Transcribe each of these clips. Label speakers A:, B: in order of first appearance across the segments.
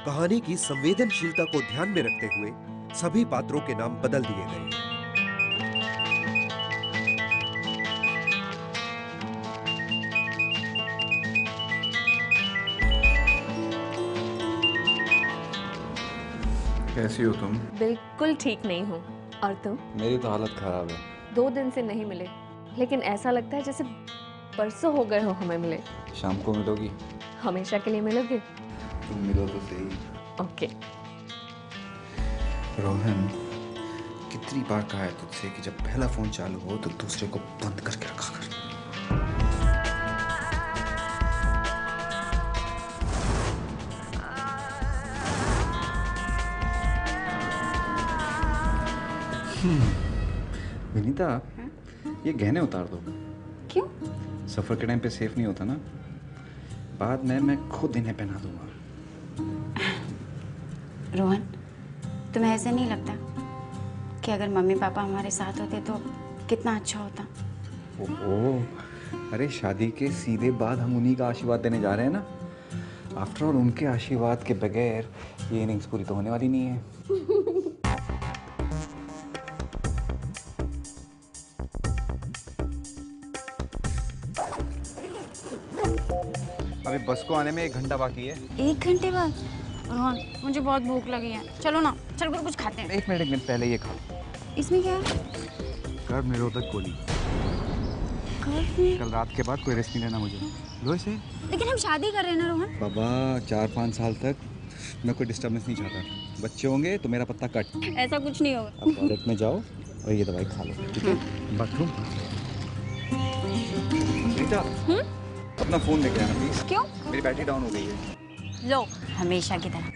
A: कहानी की संवेदनशीलता को ध्यान में रखते हुए सभी पात्रों के नाम बदल दिए गए।
B: कैसी हो तुम?
C: बिल्कुल ठीक नहीं हूँ। और तुम?
B: मेरी तो हालत खराब है।
C: 2 दिन से नहीं मिले, लेकिन ऐसा लगता है जैसे परसों हो गए हो हमें मिले।
B: शाम को मिलोगी?
C: हमेशा के लिए मिलोगे?
B: तुम मिलो तो सही।
C: ओके।
B: रोहन, कितनी बार कहा है तुझसे कि जब पहला फोन चालू हो तो दूसरे को बंद करके रखा कर। विनीता, ये गहने उतार दो।
D: क्यों?
B: सफर के टाइम पे सेफ नहीं होता ना, बाद में मैं खुद इन्हें पहना दूंगा।
D: रोहन, तुम्हें ऐसे नहीं लगता कि अगर मम्मी पापा हमारे साथ होते तो कितना अच्छा होता?
B: ओहो, अरे शादी के सीधे बाद हम उन्हीं का आशीर्वाद देने जा रहे हैं ना। आफ्टर ऑल उनके आशीर्वाद के बगैर ये इनिंग्स पूरी तो होने वाली नहीं है। अभी बस को आने में 1 घंटा बाकी है।
D: 1 घंटे बाद? रोहन, मुझे बहुत भूख लगी है, चलो ना, चल कर कुछ खाते हैं।
B: एक मिनट पहले ये खा।
D: इसमें क्या है?
B: गर्भ निरोधक गोली। कल रात के बाद कोई रेस्ट नहीं लेना मुझे। लो इसे।
D: लेकिन हम शादी कर रहे हैं ना रोहन।
B: बाबा, 4-5 साल तक मैं कोई डिस्टर्बेंस नहीं चाहता। बच्चे होंगे तो मेरा पत्ता कट।
D: ऐसा कुछ नहीं होगा।
B: अब टॉयलेट में जाओ और ये दवाई खा लो, ठीक है? बाथरूम। बेटा, अपना फोन लेके आना प्लीज।
D: क्यों?
B: मेरी बैटरी डाउन हो गई है।
D: लो, हमेशा की तरह।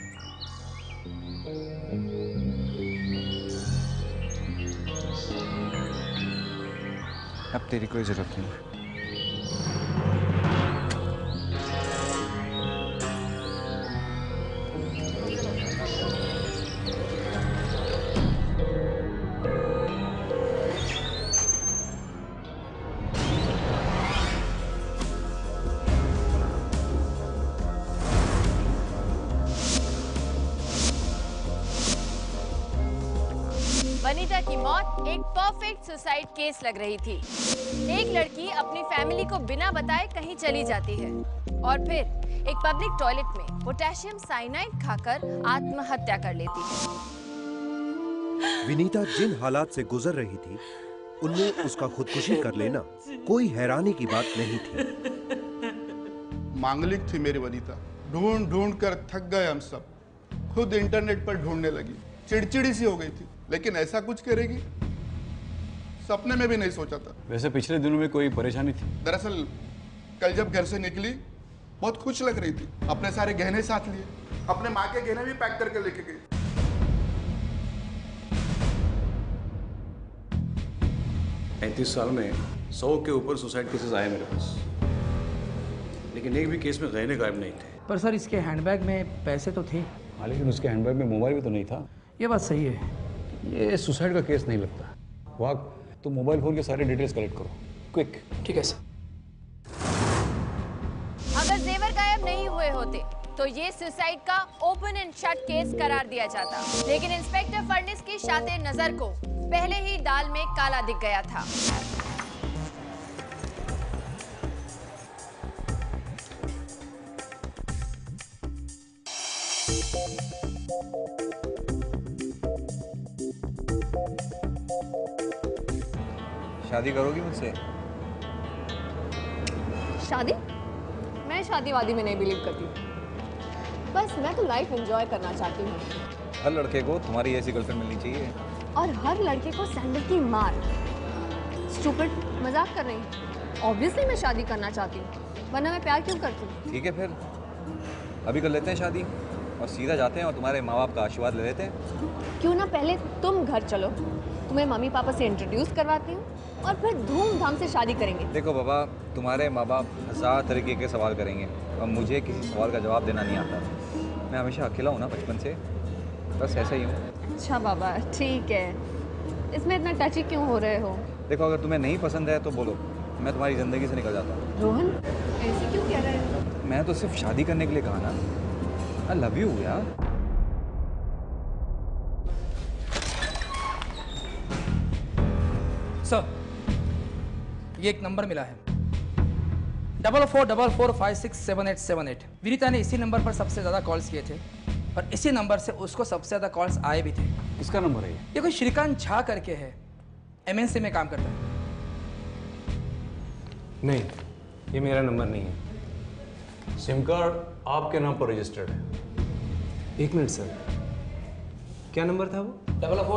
B: अब तेरी कोई जरूरत नहीं।
E: वनीता की मौत एक परफेक्ट सुसाइड केस लग रही थी। एक लड़की अपनी फैमिली को बिना बताए कहीं चली जाती है और फिर एक पब्लिक टॉयलेट में पोटेशियम साइनाइड खाकर आत्महत्या कर लेती है।
A: विनीता जिन हालात से गुजर रही थी, उनमें उसका खुदकुशी कर लेना कोई हैरानी की बात नहीं थी।
F: मांगलिक थी मेरी वनीता। ढूंढ ढूंढ कर थक गए हम सब। खुद इंटरनेट पर ढूंढने लगी। चिड़चिड़ी सी हो गई थी, लेकिन ऐसा कुछ करेगी सपने में भी नहीं सोचा था।
G: वैसे पिछले दिनों में कोई परेशानी थी?
F: दरअसल कल जब घर से निकली बहुत खुश लग रही थी। अपने सारे गहने साथ लिए, अपने माँ के गहने भी पैक करके लेके गई।
G: 35 साल में 100 के ऊपर सुसाइड केसेस आए मेरे पास, लेकिन एक भी केस में गहने गायब नहीं थे।
H: पर सर, इसके हैंडबैग में पैसे तो थे।
G: हाँ, लेकिन उसके हैंडबैग में मोबाइल भी तो नहीं था।
H: ये बात सही है।
G: ये सुसाइड का केस नहीं लगता। वाह, तुम मोबाइल फोन के सारे डिटेल्स कलेक्ट करो, क्विक।
H: ठीक है सर।
E: अगर जेवर गायब नहीं हुए होते तो ये सुसाइड का ओपन एंड शट केस करार दिया जाता, लेकिन इंस्पेक्टर फर्निस की शातिर नजर को पहले ही दाल में काला दिख गया था।
B: शादी करोगी मुझसे?
C: शादी? मैं शादीवादी में नहीं बिलीव करती। बस मैं तो लाइफ एंजॉय करना चाहती हूँ।
B: हर लड़के को तुम्हारी ऐसी गर्लफ्रेंड मिलनी चाहिए।
C: और हर लड़के को सैंडल की मार। स्टूपिड, मजाक कर रही हूँ। ऑब्वियसली मैं शादी करना चाहती हूँ, वरना मैं प्यार क्यों करती हूँ?
B: ठीक है, फिर अभी कर लेते हैं शादी और सीधा जाते हैं और तुम्हारे माँ बाप का आशीर्वाद ले लेते हैं।
C: क्यों ना पहले तुम घर चलो, तुम्हें मम्मी पापा से इंट्रोड्यूस करवाती हूँ और फिर धूमधाम से शादी करेंगे।
B: देखो बाबा, तुम्हारे माँ बाप 1000 तरीके के सवाल करेंगे और मुझे किसी सवाल का जवाब देना नहीं आता। मैं हमेशा अकेला हूँ ना बचपन से, बस ऐसा ही हूँ।
C: अच्छा बाबा, ठीक है। इसमें इतना टची क्यों हो रहे हो?
B: देखो, अगर तुम्हें नहीं पसंद है तो बोलो, मैं तुम्हारी ज़िंदगी से निकल जाता हूँ।
C: रोहन, ऐसे क्यों कह रहे हो?
B: मैं तो सिर्फ शादी करने के लिए कहा ना। आई लव यू यार।
H: सर, ये एक नंबर मिला है 4444567878। विनीता ने इसी नंबर पर सबसे ज़्यादा कॉल्स किए थे और इसी नंबर से उसको सबसे ज़्यादा कॉल्स आए भी थे।
B: किसका नंबर है
H: ये कोई श्रीकांत झा करके है, MNC में काम करता है।
I: नहीं, ये मेरा नंबर नहीं है।
G: सिम कार्ड आपके नाम पर रजिस्टर्ड है।
I: एक मिनट सर, क्या नंबर था वो?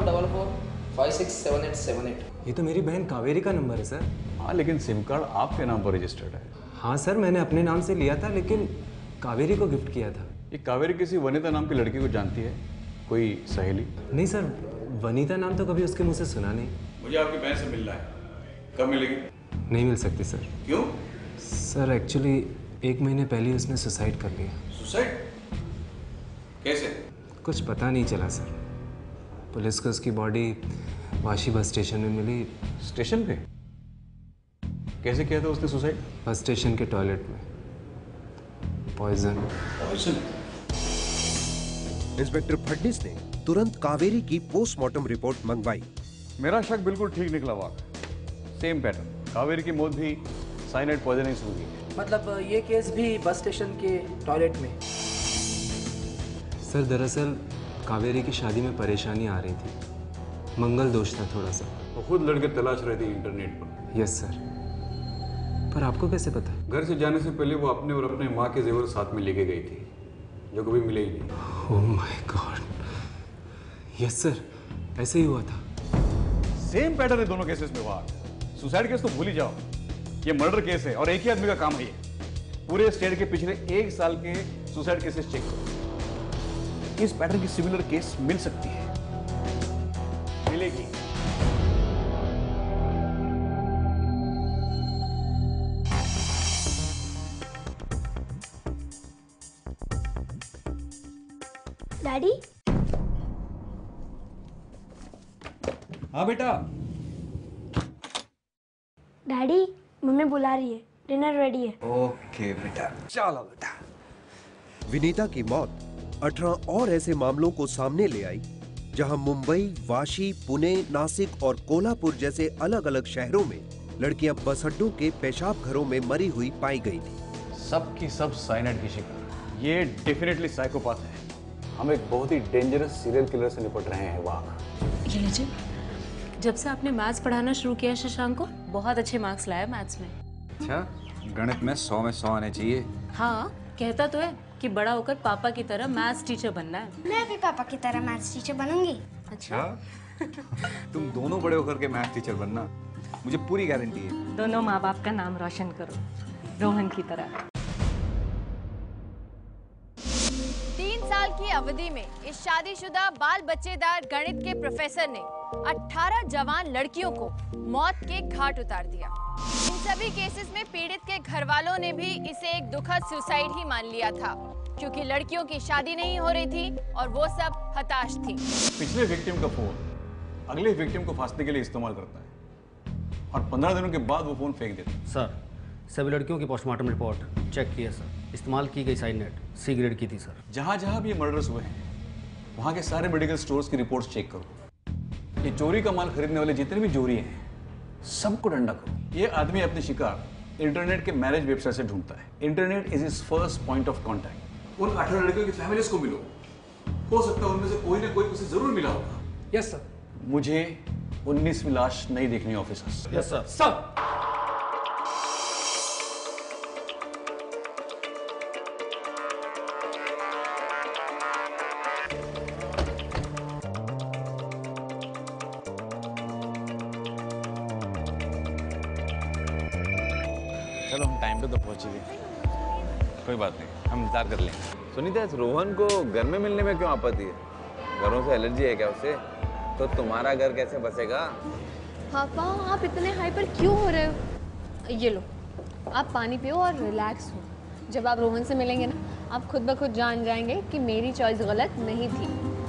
H: 4444567878।
I: ये तो मेरी बहन कावेरी का नंबर है सर।
G: हाँ, लेकिन सिम कार्ड आपके नाम पर रजिस्टर्ड है।
I: हाँ सर, मैंने अपने नाम से लिया था लेकिन कावेरी को गिफ्ट किया था।
G: ये कावेरी किसी वनिता नाम की लड़की को जानती है? कोई सहेली?
I: नहीं सर, वनीता नाम तो कभी उसके मुंह से सुना नहीं।
G: मुझे आपकी बहन से मिलना है। कब मिलेगी?
I: नहीं मिल सकती सर।
G: क्यों?
I: सर एक्चुअली 1 महीने पहले उसने सुसाइड कर लिया।
G: सुसाइड? कैसे?
I: कुछ पता नहीं चला सर। पुलिस को उसकी बॉडी वाशी बस स्टेशन में मिली।
G: स्टेशन पे? कैसे किया था उसने सुसाइड?
I: बस स्टेशन के टॉयलेट में। पॉइजन।
G: पॉइजन?
A: इंस्पेक्टर फडनिस ने तुरंत कावेरी की पोस्टमार्टम रिपोर्ट मंगवाई।
G: मेरा शक बिल्कुल ठीक निकला वाक। Same pattern. कावेरी की मौत भी साइनाइड पॉइजनिंग से हुई है।
H: मतलब ये केस भी बस स्टेशन के टॉयलेट में।
I: सर दरअसल कावेरी की शादी में परेशानी आ रही थी, मंगल दोष था थोड़ा सा।
G: वो खुद लड़के तलाश रहे थे इंटरनेट पर।
I: Yes sir. पर आपको कैसे पता?
G: घर से जाने से पहले वो अपने और अपने माँ के जेवर साथ में लेके गई थी, जो कभी मिले ही नहीं।
I: Oh my god. Yes sir, ऐसे ही हुआ था।
G: सेम पैटर्न है दोनों केसेस में वाक। सुसाइड केस तो भूल ही जाओ, ये मर्डर केस है और एक ही आदमी का काम है ये। पूरे स्टेट के पिछले 1 साल के सुसाइड केसेस चेक करो। इस पैटर्न की सिमिलर केस मिल सकती है, मिलेगी।
J: डैडी?
B: हाँ बेटा।
J: डैडी, मम्मी बुला रही है, डिनर रेडी है।
B: ओके बेटा, चलो बेटा।
A: विनीता की मौत 18 और ऐसे मामलों को सामने ले आई जहां मुंबई, वाशी, पुणे, नासिक और कोल्हापुर जैसे अलग अलग शहरों में लड़कियां बस अड्डों के पेशाब घरों में मरी हुई पाई गई थी।
G: सब की सब साइनाइड की शिकार। ये डेफिनेटली साइकोपाथ है। हम एक बहुत ही डेंजरस सीरियल किलर से निपट रहे हैं वाक।
K: ये लीजिए। जब से आपने मैथ्स पढ़ाना शुरू किया शशांक को, बहुत अच्छे मार्क्स लाया मैथ्स में।
B: अच्छा, गणित में 100 में 100 आने चाहिए।
K: हाँ, कहता तो है कि बड़ा होकर पापा की तरह मैथ्स टीचर बनना है।
J: मैं भी पापा की तरह मैथ्स टीचर बनूंगी।
K: अच्छा?
B: तुम दोनों बड़े होकर के मैथ टीचर बनना, मुझे पूरी गारंटी है।
K: दोनों माँ बाप का नाम रोशन करो, रोहन की तरह।
E: 3 साल की अवधि में इस शादीशुदा बाल बच्चेदार गणित के प्रोफेसर ने 18 जवान लड़कियों को मौत के घाट उतार दिया। इन सभी केसेस में पीड़ित के घर वालों ने भी इसे एक दुखद सुसाइड ही मान लिया था, क्योंकि लड़कियों की शादी नहीं हो रही थी और वो सब हताश थी।
G: पिछले विक्टिम का फोन अगले विक्टिम को फांसने के लिए इस्तेमाल करता है और 15 दिनों के बाद वो फोन फेंक देता है।
L: सर, सभी लड़कियों की पोस्टमार्टम रिपोर्ट चेक की है सर। इस्तेमाल की गई साइनाइड C ग्रेड की थी सर।
G: जहां जहां भी ये मर्डर्स हुए हैं, वहां के सारे मेडिकल स्टोर्स की रिपोर्ट्स चेक करो। ये चोरी का माल खरीदने वाले जितने भी चोरी हैं, सबको डंडा करो। ये आदमी अपने शिकार इंटरनेट के मैरिज वेबसाइट से ढूंढता है। Internet is his first point of contact. उन 18 लड़कियों की फैमिलीज को मिलो, हो सकता है उनमें से कोई ना कोई उसे जरूर मिला होगा।
H: Yes sir.
G: मुझे 19वीं लाश नहीं देखनी ऑफिसर्स।
L: Yes sir.
H: सर,
B: चलो हम टाइम पे तो पहुंच ही गए। कोई बात नहीं, हम इंतजार कर लेंगे। सुनीता, इस रोहन को घर में मिलने में क्यों आपत्ति है? घरों से एलर्जी है क्या उसे? तो तुम्हारा घर कैसे बसेगा?
C: पापा, आप इतने हाइपर क्यों हो रहे हो? ये लो, आप पानी पियो और रिलैक्स हो। जब आप रोहन से मिलेंगे ना, आप खुद ब खुद जान जाएंगे कि मेरी चॉइस गलत नहीं थी।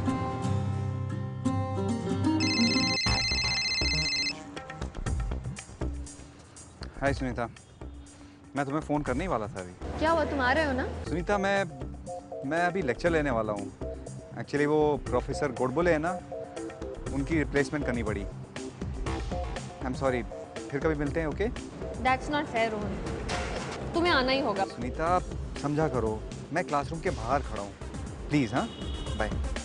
B: हाय सुनीता, मैं तुम्हें फ़ोन करने ही वाला था अभी।
C: क्या हुआ, तुम आ रहे हो ना?
B: सुनीता, मैं
M: मैं अभी लेक्चर लेने वाला हूँ। एक्चुअली वो प्रोफेसर गोडबोले है ना, उनकी रिप्लेसमेंट करनी पड़ी। आई एम सॉरी, फिर कभी मिलते हैं, okay?
C: That's not fair Rohan, तुम्हें आना ही होगा।
M: सुनीता समझा करो, मैं क्लासरूम के बाहर खड़ा हूँ, प्लीज़। हाँ, बाय।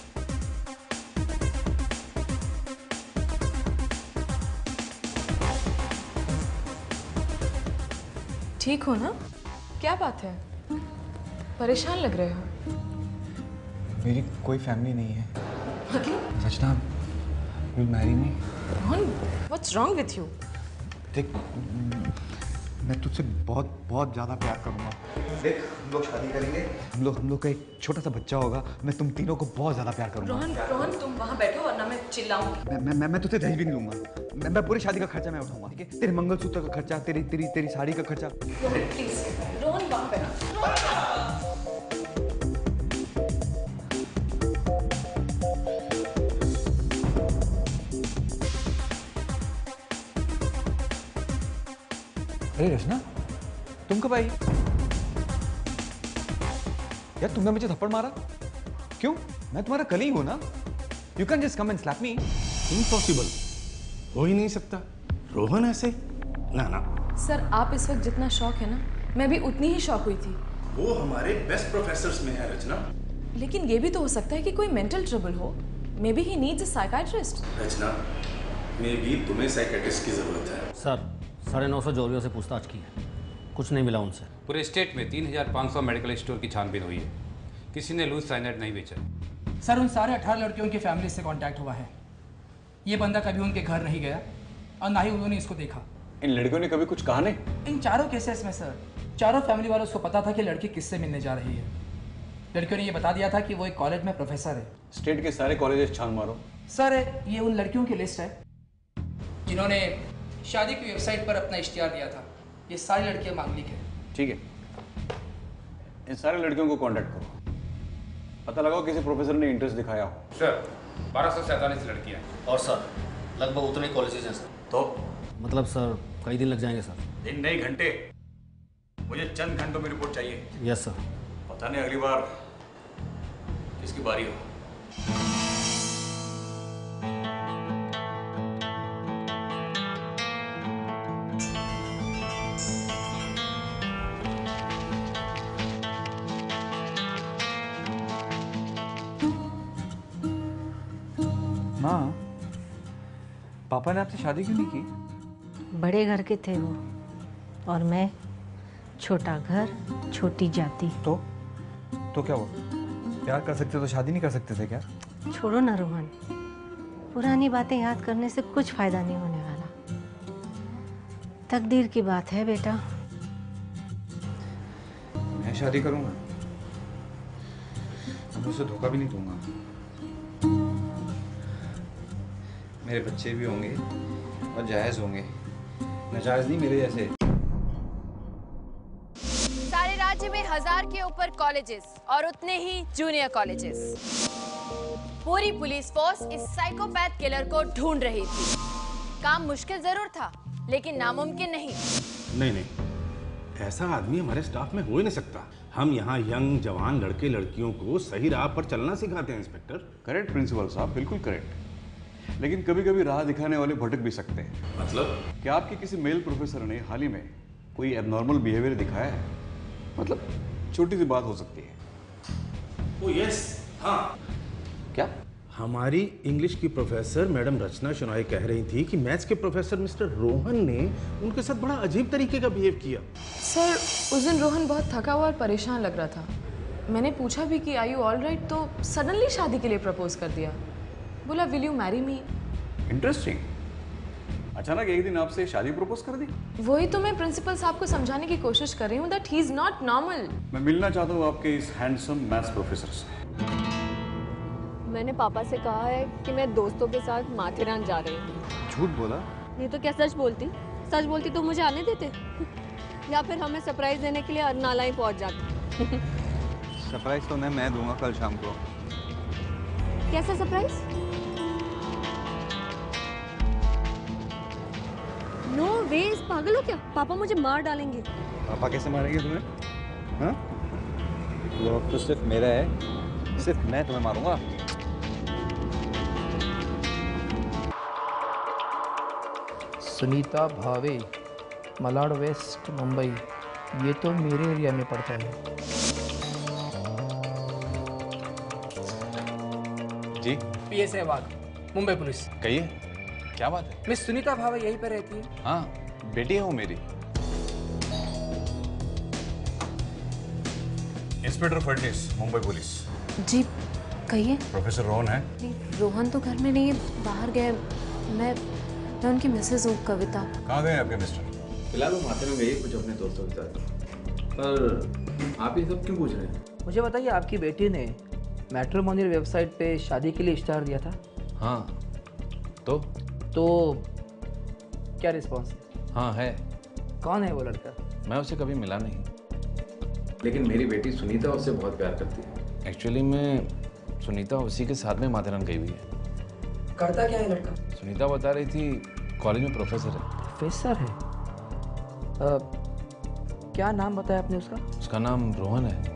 N: ठीक हो ना? क्या बात है, परेशान लग रहे हो?
M: मेरी कोई फैमिली नहीं है।
N: मतलब?
M: Rachna, will marry me?
N: Rohan, what's wrong with you?
M: देख, मैं तुझसे बहुत बहुत ज़्यादा प्यार करूँगा। देख, हम लोग शादी करेंगे, हम लोग का एक छोटा सा बच्चा होगा। मैं तुम तीनों को बहुत ज़्यादा प्यार करूँगा।
N: रोहन तुम वहाँ बैठो वरना मैं चिल्लाऊंगी।
M: मैं तुझसे दहेज भी नहीं लूँगा। मैं पूरी शादी का खर्चा मैं उठाऊंगा, ठीक है? तेरे मंगलसूत्र का खर्चा, तेरी साड़ी का खर्चा।
N: रोहन प्लीज, रोहन वहाँ बैठो।
M: अरे रचना, तुम कब आई? यार तुमने मुझे थप्पड़ मारा क्यों? मैं तुम्हारा कलीग हूं ना। You can just come and slap me.
O: Impossible, हो ही नहीं सकता। रोहन ऐसे ना ना।
N: सर आप इस वक्त जितना शॉक है ना, मैं भी उतनी ही शॉक हुई थी।
O: वो हमारे बेस्ट प्रोफेसर्स में है रचना।
N: लेकिन ये भी तो हो सकता है कि कोई मेंटल ट्रबल हो। Maybe he needs a psychiatrist.
O: Rachna, maybe तुम्हें साइकियाट्रिस्ट की जरूरत है।
L: सर 950 जोरियों से पूछताछ की है, कुछ नहीं मिला उनसे।
P: पूरे स्टेट में 3500 मेडिकल स्टोर की छानबीन हुई है, किसी ने लूज साइनाइड नहीं बेचा।
H: सर उन सारे 18 लड़कियों की फैमिली से कांटेक्ट हुआ है। ये बंदा कभी उनके घर नहीं गया और ना ही उन्होंने इसको देखा।
G: इन लड़कियों ने कभी कुछ कहा नहीं?
H: इन चारों केसेस में सर चारों फैमिली वालों को पता था कि लड़की किससे मिलने जा रही है। लड़कियों ने ये बता दिया था कि वो एक कॉलेज में प्रोफेसर है।
G: स्टेट के सारे कॉलेजेस छान मारो।
H: सर ये उन लड़कियों की लिस्ट है जिन्होंने शादी की वेबसाइट पर अपना इश्तिहार दिया था। ये सारी लड़कियां मांगलिक है।
G: ठीक है, इन सारे लड़कियों को कांटेक्ट करो, पता लगाओ किसी प्रोफेसर ने इंटरेस्ट दिखाया हो।
P: सर 1247 लड़कियां
L: और सर लगभग उतने कॉलेजेस हैं सर।
G: तो
L: मतलब सर कई दिन लग जाएंगे सर।
G: दिन नहीं घंटे, मुझे चंद घंटों में रिपोर्ट चाहिए।
L: Yes sir.
G: पता नहीं अगली बार किसकी बारी हो।
M: माँ, पापा ने आपसे शादी क्यों नहीं की?
K: बड़े घर के थे वो, और मैं छोटा घर छोटी जाति।
M: तो क्या हुआ? प्यार कर सकते तो शादी नहीं कर सकते थे क्या?
K: छोड़ो ना रोहन, पुरानी बातें याद करने से कुछ फायदा नहीं होने वाला। तकदीर की बात है बेटा।
M: मैं शादी करूंगा, मैं उसे धोखा भी नहीं दूंगा। मेरे बच्चे भी होंगे और जायज होंगे, नाजायज नहीं मेरे जैसे।
E: सारे राज्य में 1000 के ऊपर कॉलेजेस और उतने ही जूनियर कॉलेजेस। पूरी पुलिस फोर्स इस साइकोपैथ किलर को ढूंढ रही थी। काम मुश्किल जरूर था, लेकिन नामुमकिन नहीं।
O: नहीं, ऐसा आदमी हमारे स्टाफ में हो ही नहीं सकता। हम यहाँ यंग जवान लड़के लड़कियों को सही राह पर चलना सिखाते हैं इंस्पेक्टर।
G: करेक्ट प्रिंसिपल साहब, बिल्कुल करेक्ट। लेकिन कभी कभी राह दिखाने वाले भटक भी सकते हैं।
O: मतलब?
G: क्या आपके किसी मेल प्रोफेसर ने हाल ही में कोई एबनॉर्मल बिहेवियर दिखाया है? मतलब छोटी सी बात हो सकती है।
O: ओ यस, हाँ।
G: क्या?
O: हमारी इंग्लिश की प्रोफेसर मैडम रचना शनॉय कह रही थी कि मैथ्स के प्रोफेसर मिस्टर रोहन ने उनके साथ बड़ा अजीब तरीके का बिहेव किया।
N: सर उस दिन रोहन बहुत थका हुआ और परेशान लग रहा था। मैंने पूछा भी कि आर यू ऑल राइट, तो सडनली शादी के लिए प्रपोज कर दिया। बोला will you marry me.
G: Interesting, अचानक एक दिन आपसे शादी प्रपोज कर दी।
N: वही तो मैं प्रिंसिपल साहब को समझाने की कोशिश कर रही हूँ that he is not normal.
G: मैं मिलना चाहता हूँ आपके इस हैंडसम मैथ्स प्रोफेसर से।
C: मैंने पापा से कहा है कि मैं दोस्तों के साथ माथेरान जा रही हूँ।
M: झूठ बोला?
C: नहीं तो क्या सच बोलती? सच बोलती तो मुझे आने देते या फिर हमें सरप्राइज देने के लिए अरनाला ही पहुँच जाते।
M: सरप्राइज तो मैं दूंगा कल शाम को।
C: कैसा सरप्राइज? नो वेज, पागल हो क्या? पापा मुझे मार डालेंगे।
M: पापा कैसे मारेंगे तुम्हें? हाँ?
G: वो तो सिर्फ मेरा है, सिर्फ मैं तुम्हें मारूंगा।
H: सुनीता भावे, मलाड वेस्ट, मुंबई। ये तो मेरे एरिया में पड़ता है।
G: जी
H: पीए सहवाग, मुंबई पुलिस।
G: कहिए, क्या बात है?
H: मिस सुनीता भावे यहीं पे रहती है?
G: हाँ, बेटी है वो मेरी। इंस्पेक्टर फर्टिस, मुंबई पुलिस।
K: जी कहिए।
G: प्रोफेसर रोहन है?
K: रोहन तो घर में नहीं है, बाहर गए। मैं उनकी मिसेज हूँ, कविता।
G: कहाँ गए आपके मिस्टर?
Q: फिलहाल वो माथेरान गई कुछ अपने दोस्तों के साथ। पर आप ये सब क्यों पूछ रहे हैं?
H: मुझे बताइए, आपकी बेटी ने मैट्रिमोनियल वेबसाइट पे शादी के लिए इश्तेहार दिया था?
G: हाँ। तो
H: क्या रिस्पॉन्स?
G: हाँ है।
H: कौन है वो लड़का?
G: मैं उसे कभी मिला नहीं।
Q: लेकिन मेरी बेटी सुनीता उससे बहुत प्यार करती है।
G: एक्चुअली मैं सुनीता उसी के साथ में माथेरान गई हुई है।
H: करता क्या है लड़का?
G: सुनीता बता रही थी कॉलेज में प्रोफेसर है।
H: प्रोफेसर है? क्या नाम बताया आपने उसका?
G: उसका नाम रोहन है।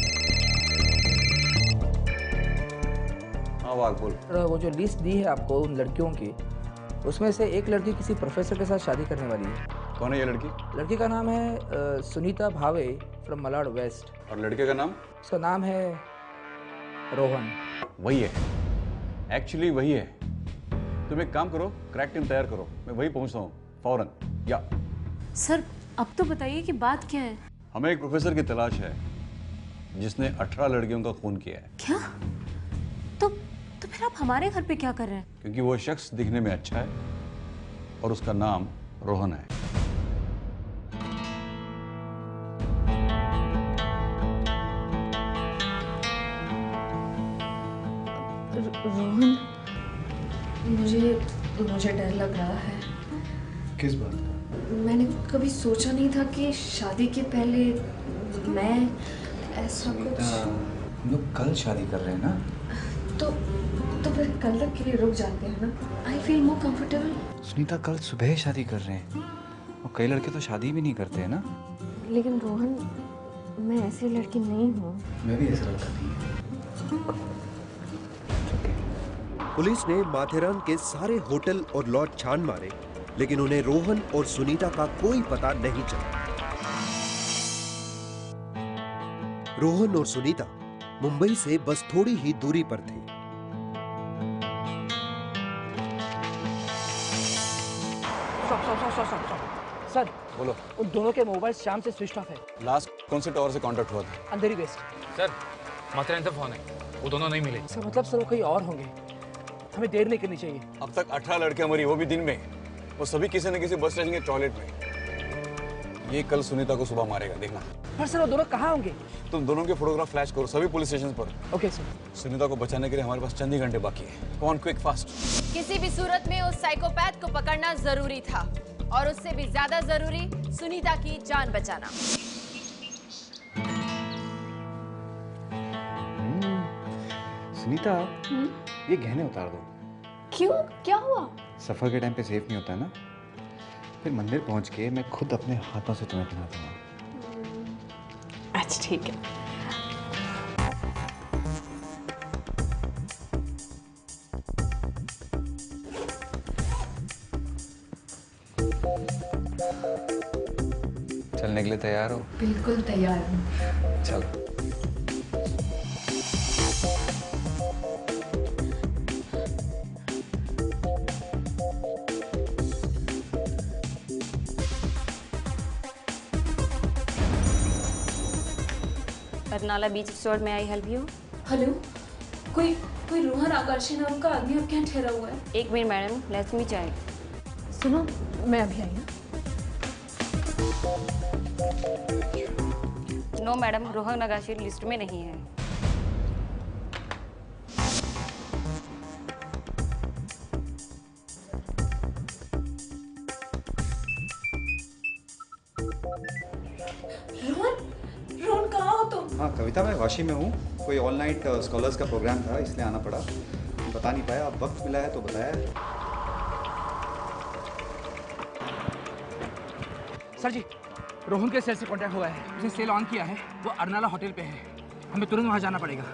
G: हाँ वाक बोल।
H: वो जो लिस्ट दी है आपको उन लड़कियों की, उसमें से एक लड़की किसी प्रोफेसर के साथ शादी करने वाली है।
G: कौन है ये लड़की?
H: लड़की का नाम है सुनीता भावे फ्रॉम मलाड वेस्ट।
G: और लड़के का नाम?
H: उसका नाम है रोहन।
G: वही है, एक्चुअली वही है। तुम एक काम करो, क्रैक टीम तैयार करो, मैं वही पहुंचता हूँ फौरन। या
K: सर अब तो बताइए कि बात क्या है?
G: हमें एक प्रोफेसर की तलाश है जिसने 18 लड़कियों का खून किया है।
K: क्या? तो फिर आप हमारे घर पे क्या कर रहे हैं?
G: क्योंकि वो शख्स दिखने में अच्छा है और उसका नाम रोहन है।
C: रोहन, मुझे डर लग रहा है।
M: किस बात का?
C: मैंने कभी सोचा नहीं था कि शादी के पहले मैं ऐसा कुछ।
M: हम लोग कल शादी कर रहे हैं ना?
C: तो फिर कल तक के लिए रुक जाते हैं ना? I feel more comfortable.
M: Sunita कल सुबह शादी कर रहे हैं और कई लड़के तो शादी भी नहीं करते हैं ना।
C: लेकिन रोहन, मैं ऐसी लड़की नहीं हूँ।
M: मैं भी ऐसा लड़का नहीं हूँ।
A: पुलिस ने माथेरान के सारे होटल और लॉज छान मारे, लेकिन उन्हें रोहन और सुनीता का कोई पता नहीं चला। रोहन और सुनीता मुंबई से बस थोड़ी ही दूरी पर थे।
H: सर
G: बोलो।
H: उन दोनों के मोबाइल शाम से स्विच ऑफ है।
G: लास्ट कौन से टावर से कांटेक्ट हुआ था?
H: अंधेरी वेस्ट।
P: सर माथेरान से फोन है, वो दोनों नहीं मिले।
H: सर मतलब सर वो कहीं और होंगे, हमें देर नहीं करनी चाहिए।
G: अब तक 18 लड़कियां मरी, वो भी दिन में। वो सभी किसी न किसी बस स्टेशन के टॉयलेट में। ये कल सुनीता को सुबह मारेगा, देखना।
H: पर सर वो दोनों कहाँ होंगे?
G: तुम दोनों के फोटोग्राफ फ्लैश करो सभी पुलिस स्टेशन पर।
H: Okay sir.
G: सुनीता को बचाने के लिए हमारे पास चंद ही घंटे बाकी है। Come on, quick, fast.
E: किसी भी सूरत में उस साइकोपैथ को पकड़ना जरूरी था और उससे भी ज्यादा जरूरी सुनीता की जान बचाना।
M: सुनीता, ये गहने उतार दो।
C: क्यों? क्या हुआ?
M: सफर के टाइम पे सेफ नहीं होता है ना। फिर मंदिर पहुंच के मैं खुद अपने हाथों से तुम्हें पहना दूंगा।
C: अच्छा ठीक है।
M: चलने के लिए तैयार हो?
C: बिल्कुल तैयार हूँ।
M: चलो।
D: बरनाला बीच स्टोर में आई हेल्प यू?
K: हेलो, कोई रोहन आकर्षण नाम का आदमी अब क्या ठहरा हुआ है?
D: एक minute madam, let's me check.
C: सुनो, मैं अभी आई हूँ।
D: नो मैडम, रोहन नगाशी लिस्ट में नहीं है।
K: रोहन कहाँ हो तुम?
M: हाँ कविता, मैं वाशी में हूँ। कोई ऑल नाइट स्कॉलर्स का प्रोग्राम था, इसलिए आना पड़ा। बता नहीं पाया, अब वक्त मिला है तो बताया।
H: सर जी, रोहन के सेल से कांटेक्ट हुआ है। उसने सेल ऑन किया है, वो अरनाला होटल पे है। हमें तुरंत वहाँ जाना पड़ेगा।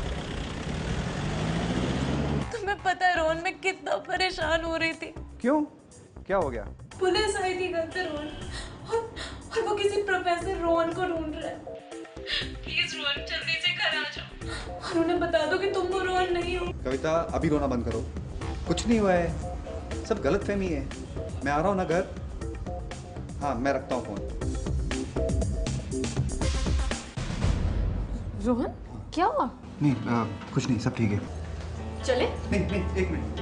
K: तुम्हें पता है रोहन, मैं कितना परेशान हो रही थी।
M: क्यों, क्या हो गया?
K: पुलिस आई थी घर पे रोहन, और वो किसी प्रोफेसर रोहन को ढूंढ रहा है। प्लीज रोहन जल्दी से घर आ जाओ और उन्हें बता दो कि तुम वो रोहन नहीं हो।
M: कविता अभी रोना बंद करो, कुछ नहीं हुआ है, सब गलतफहमी है। मैं आ रहा हूँ ना घर। हाँ मैं रखता हूँ फोन।
N: रोहन क्या हुआ?
M: नहीं कुछ नहीं, सब ठीक है।
N: चले?
M: नहीं एक मिनट।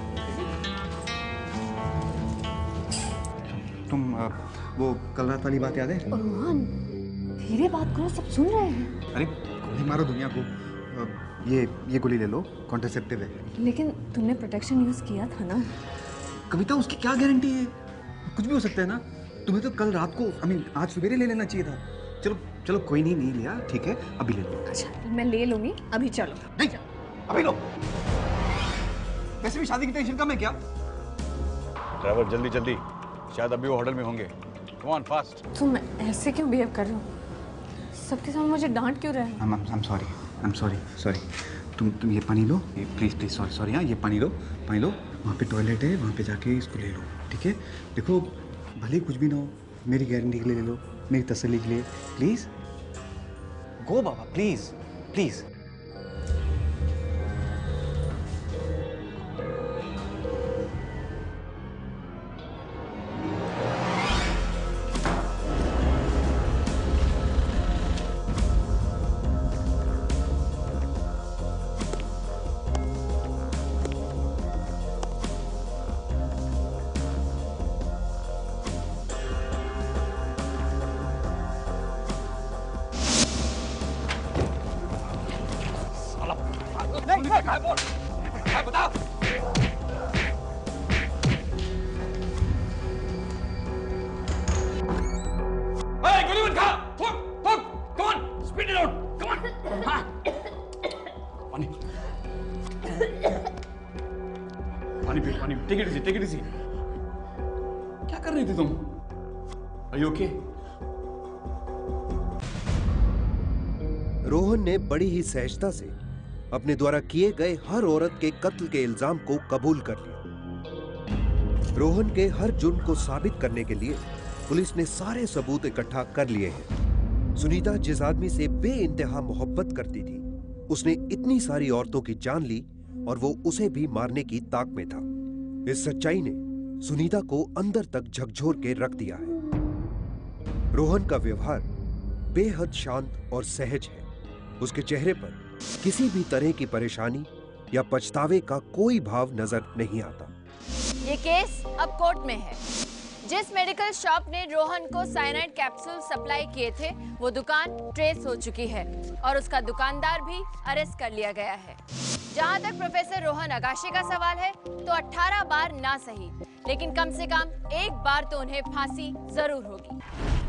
M: तुम वो कल रात वाली बात याद है?
C: रोहन धीरे बात करो, सब सुन रहे हैं।
M: अरे गोली मारो दुनिया को। ये गोली ले लो, कॉन्ट्रासेप्टिव है।
C: लेकिन तुमने प्रोटेक्शन यूज किया था ना।
M: कविता उसकी क्या गारंटी है? कुछ भी हो सकता है ना। तुम्हें तो कल रात को आज सवेरे ले लेना चाहिए था। चलो चलो कोई नहीं लिया, ठीक है अभी ले लो।
C: अच्छा मैं ले लूंगी, अभी चलो।
M: नहीं अभी लो। वैसे भी शादी की टेंशन कम है क्या?
G: ड्राइवर जल्दी जल्दी, शायद अभी वो होटल में होंगे। Come on fast.
C: तुम ऐसे क्यों बिहेव कर रहे हो? सबके सामने मुझे डांट क्यों रहे हो?
M: I'm sorry। तुम ये पानी लो, प्लीज सॉरी। हाँ ये पानी लो। वहाँ पे टॉयलेट है, वहाँ पे जाके इसको ले लो, ठीक है? देखो भले कुछ भी ना हो, मेरी गारंटी के लिए ले लो, मेरी तसल्ली के लिए। प्लीज गो बाबा, प्लीज।
G: पानी टेक इट इजी। क्या कर रही थी तुम? Are you okay?
A: रोहन ने बड़ी ही सहजता से अपने द्वारा किए गए हर औरत के कत्ल के इल्जाम को कबूल कर लिया। रोहन के हर जुर्म को साबित करने के लिए पुलिस ने सारे सबूत इकट्ठा कर लिए हैं। सुनीता जिस आदमी से बेइंतहा मोहब्बत करती थी, उसने इतनी सारी औरतों की जान ली और वो उसे भी मारने की ताक में था। इस सच्चाई ने सुनीता को अंदर तक झकझोर के रख दिया है। रोहन का व्यवहार बेहद शांत और सहज है। उसके चेहरे पर किसी भी तरह की परेशानी या पछतावे का कोई भाव नजर नहीं आता।
E: ये केस अब कोर्ट में है। जिस मेडिकल शॉप ने रोहन को साइनाइड कैप्सूल सप्लाई किए थे, वो दुकान ट्रेस हो चुकी है और उसका दुकानदार भी अरेस्ट कर लिया गया है। जहां तक प्रोफेसर रोहन अगाशे का सवाल है, तो 18 बार ना सही, लेकिन कम से कम एक बार तो उन्हें फांसी जरूर होगी।